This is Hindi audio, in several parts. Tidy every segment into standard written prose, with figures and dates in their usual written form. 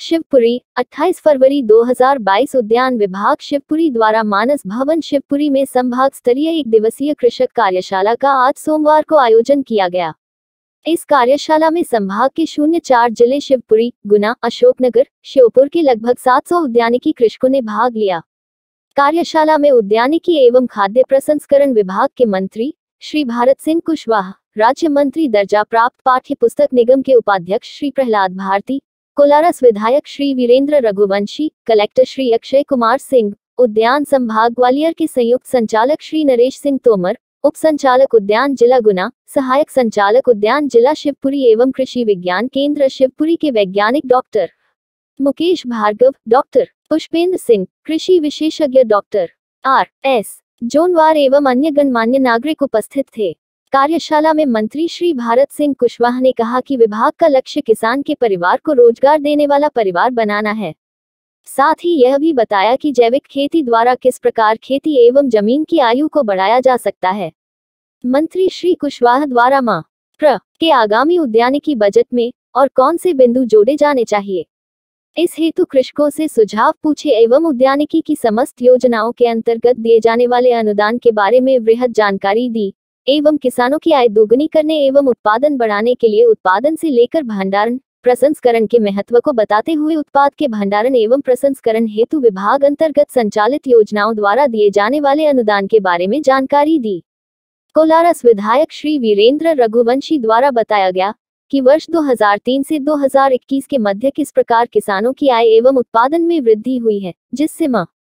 शिवपुरी 28 फरवरी 2022 उद्यान विभाग शिवपुरी द्वारा मानस भवन शिवपुरी में संभाग स्तरीय 1 दिवसीय कृषक कार्यशाला का आज सोमवार को आयोजन किया गया। इस कार्यशाला में संभाग के 04 जिले शिवपुरी, गुना, अशोकनगर, श्योपुर के लगभग 700 उद्यानिकी कृषकों ने भाग लिया। कार्यशाला में उद्यानिकी एवं खाद्य प्रसंस्करण विभाग के मंत्री श्री भारत सिंह कुशवाहा, राज्य मंत्री दर्जा प्राप्त पाठ्य पुस्तक निगम के उपाध्यक्ष श्री प्रहलाद भारती, कोलारस विधायक श्री वीरेंद्र रघुवंशी, कलेक्टर श्री अक्षय कुमार सिंह, उद्यान संभाग ग्वालियर के संयुक्त संचालक श्री नरेश सिंह तोमर, उप संचालक उद्यान जिला गुना, सहायक संचालक उद्यान जिला शिवपुरी एवं कृषि विज्ञान केंद्र शिवपुरी के वैज्ञानिक डॉक्टर मुकेश भार्गव, डॉक्टर पुष्पेंद्र सिंह, कृषि विशेषज्ञ डॉक्टर R.S. जोनवार एवं अन्य गणमान्य नागरिक उपस्थित थे। कार्यशाला में मंत्री श्री भारत सिंह कुशवाहा ने कहा कि विभाग का लक्ष्य किसान के परिवार को रोजगार देने वाला परिवार बनाना है। साथ ही यह भी बताया कि जैविक खेती द्वारा किस प्रकार खेती एवं जमीन की आयु को बढ़ाया जा सकता है। मंत्री श्री कुशवाहा द्वारा माह के आगामी उद्यानिकी बजट में और कौन से बिंदु जोड़े जाने चाहिए, इस हेतु कृषकों से सुझाव पूछे एवं उद्यानिकी की समस्त योजनाओं के अंतर्गत दिए जाने वाले अनुदान के बारे में वृहद जानकारी दी एवं किसानों की आय दोगुनी करने एवं उत्पादन बढ़ाने के लिए उत्पादन से लेकर भंडारण प्रसंस्करण के महत्व को बताते हुए उत्पाद के भंडारण एवं प्रसंस्करण हेतु विभाग अंतर्गत संचालित योजनाओं द्वारा दिए जाने वाले अनुदान के बारे में जानकारी दी। कोलारस विधायक श्री वीरेंद्र रघुवंशी द्वारा बताया गया कि वर्ष 2003 से 2021 के मध्य किस प्रकार किसानों की आय एवं उत्पादन में वृद्धि हुई है, जिससे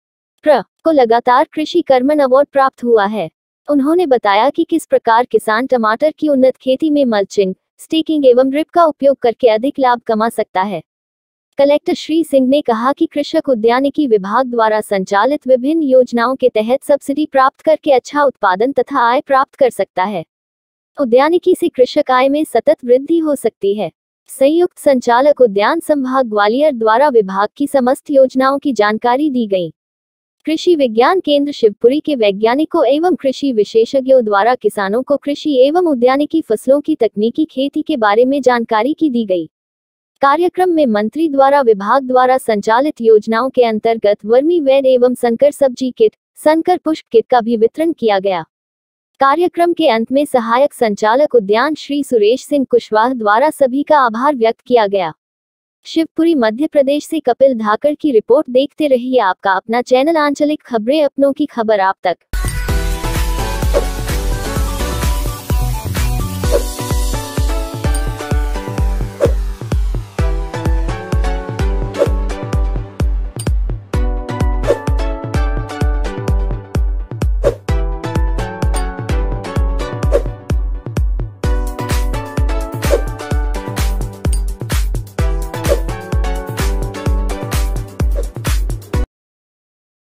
को लगातार कृषि कर्मण अवार्ड प्राप्त हुआ है। उन्होंने बताया कि किस प्रकार किसान टमाटर की उन्नत खेती में मल्चिंग, स्टेकिंग एवं ड्रिप का उपयोग करके अधिक लाभ कमा सकता है। कलेक्टर श्री सिंह ने कहा कि कृषक उद्यानिकी विभाग द्वारा संचालित विभिन्न योजनाओं के तहत सब्सिडी प्राप्त करके अच्छा उत्पादन तथा आय प्राप्त कर सकता है। उद्यानिकी से कृषक आय में सतत वृद्धि हो सकती है। संयुक्त संचालक उद्यान संभाग ग्वालियर द्वारा विभाग की समस्त योजनाओं की जानकारी दी गई। कृषि विज्ञान केंद्र शिवपुरी के वैज्ञानिकों एवं कृषि विशेषज्ञों द्वारा किसानों को कृषि एवं उद्यानिकी फसलों की तकनीकी खेती के बारे में जानकारी की दी गई। कार्यक्रम में मंत्री द्वारा विभाग द्वारा संचालित योजनाओं के अंतर्गत वर्मी वेड एवं संकर सब्जी किट, संकर पुष्प किट का भी वितरण किया गया। कार्यक्रम के अंत में सहायक संचालक उद्यान श्री सुरेश सिंह कुशवाहा द्वारा सभी का आभार व्यक्त किया गया। शिवपुरी मध्य प्रदेश से कपिल धाकड़ की रिपोर्ट। देखते रहिए आपका अपना चैनल आंचलिक खबरें, अपनों की खबर आप तक।